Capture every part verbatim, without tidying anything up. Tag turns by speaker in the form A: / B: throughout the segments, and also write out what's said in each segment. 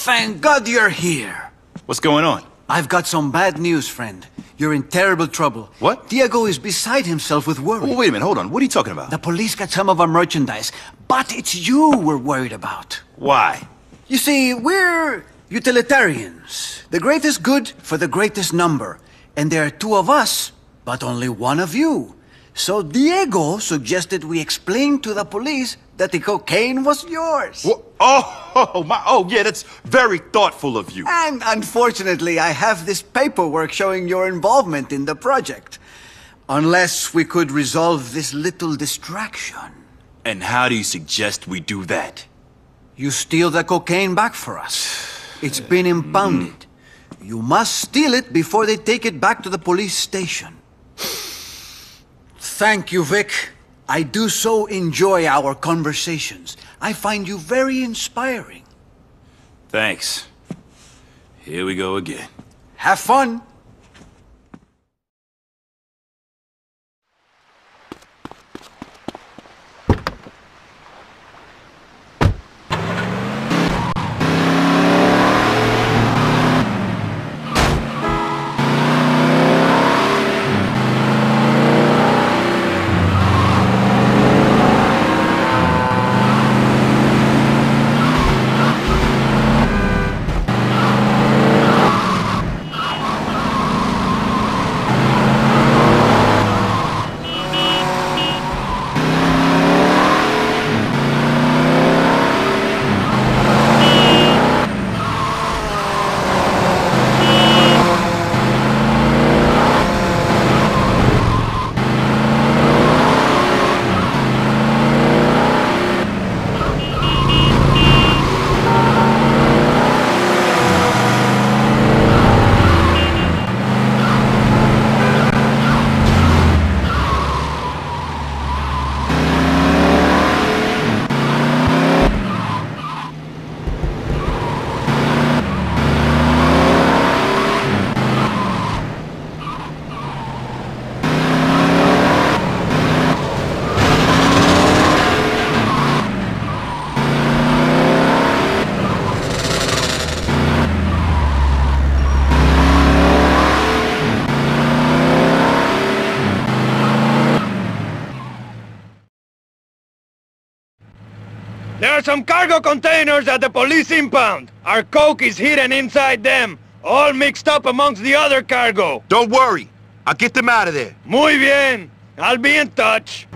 A: thank God you're here.
B: What's going on?
A: I've got some bad news, friend. You're in terrible trouble.
B: What?
A: Diego is beside himself with worry.
B: Oh, wait a minute, hold on. What are you talking about?
A: The police got some of our merchandise, but it's you we're worried about.
B: Why?
A: You see, we're utilitarians. The greatest good for the greatest number. And there are two of us, but only one of you. So Diego suggested we explain to the police that the cocaine was yours.
B: Wha- Oh, oh, my, oh, yeah, that's very thoughtful of you.
A: And unfortunately, I have this paperwork showing your involvement in the project. Unless we could resolve this little distraction.
B: And how do you suggest we do that?
A: You steal the cocaine back for us. It's been impounded. You must steal it before they take it back to the police station. Thank you, Vic. I do so enjoy our conversations. I find you very inspiring.
B: Thanks. Here we go again.
A: Have fun.
C: There are some cargo containers at the police impound. Our coke is hidden inside them, all mixed up amongst the other cargo.
D: Don't worry. I'll get them out of there.
C: Muy bien. I'll be in touch.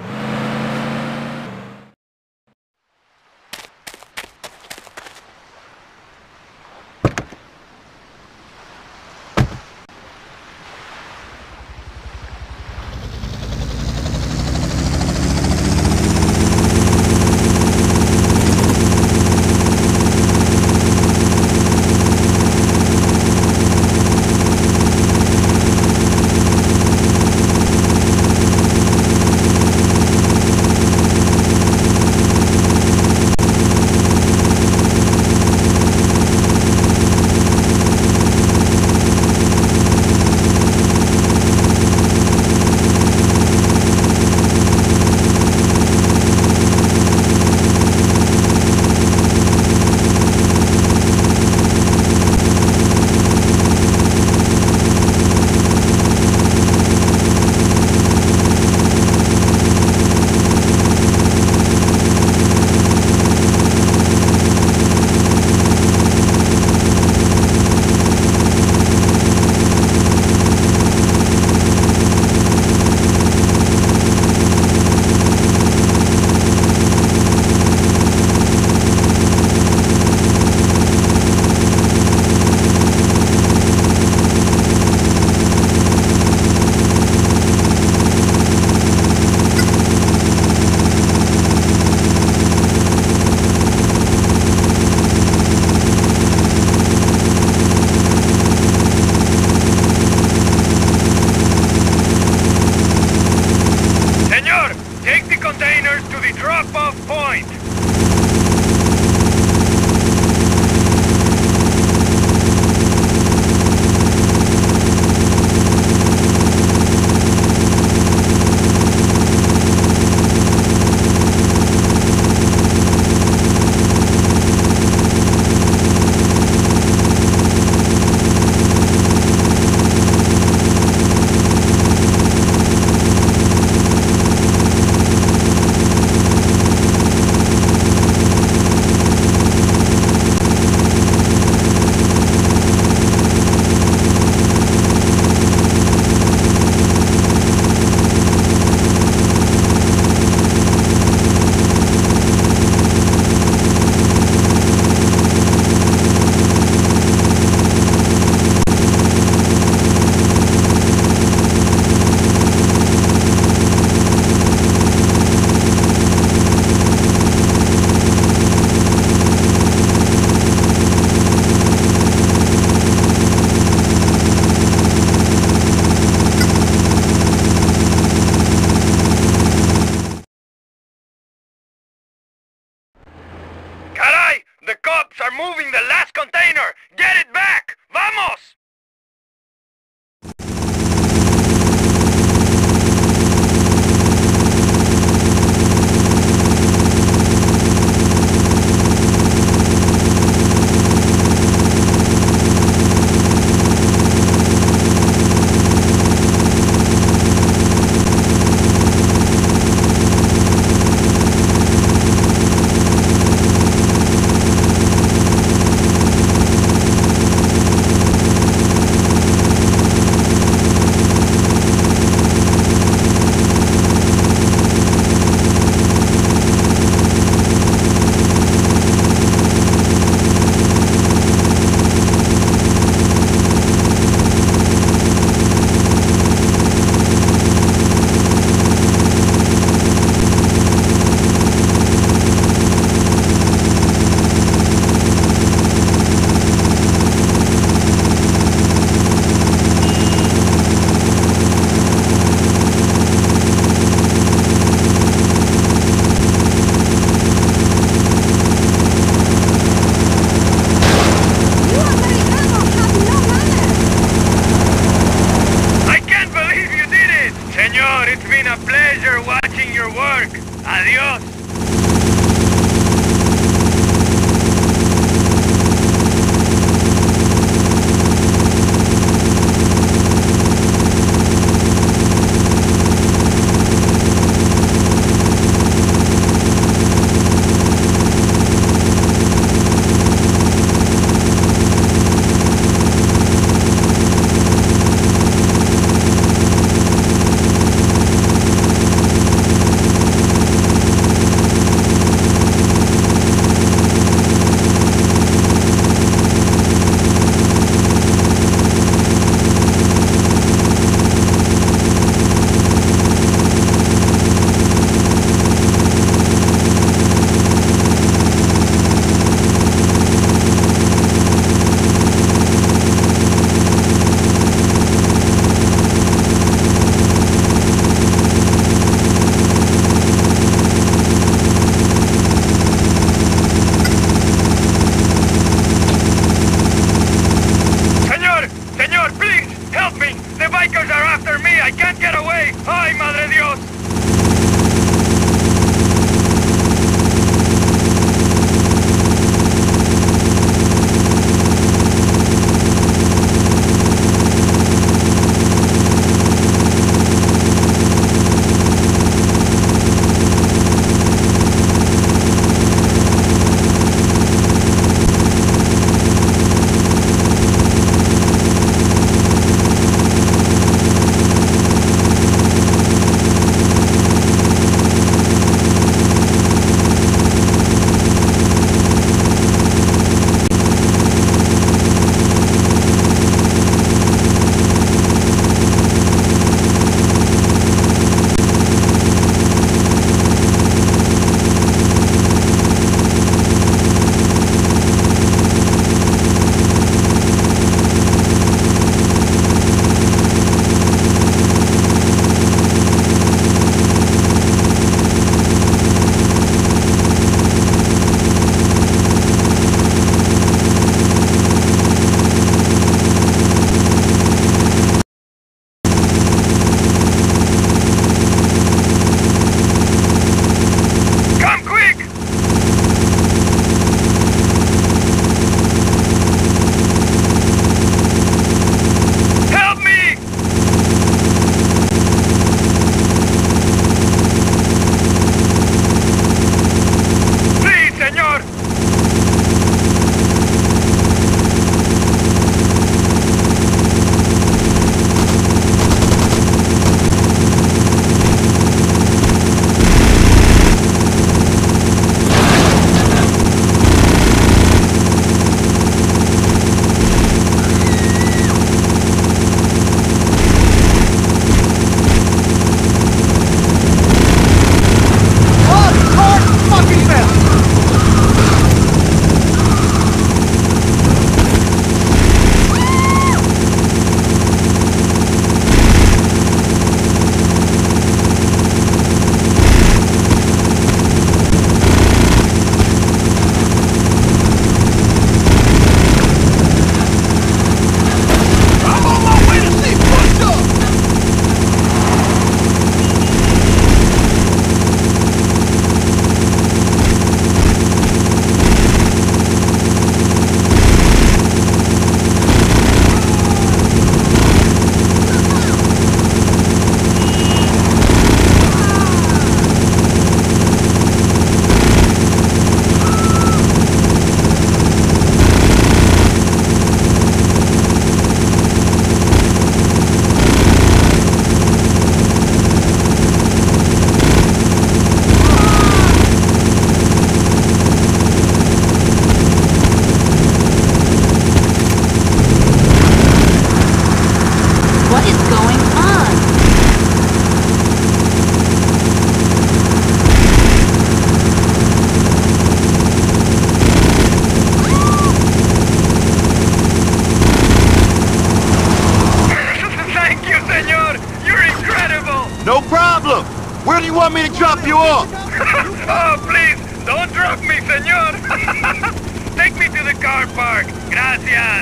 D: do you want me to drop you off?
C: Oh, please, don't drop me, senor. Take me to the car park. Gracias.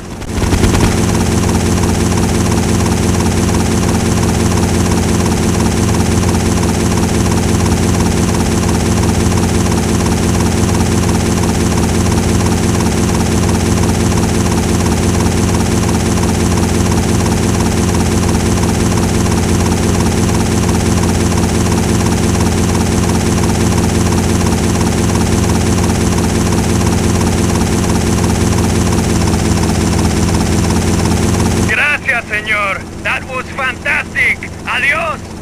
C: Señor, that was fantastic. Adios.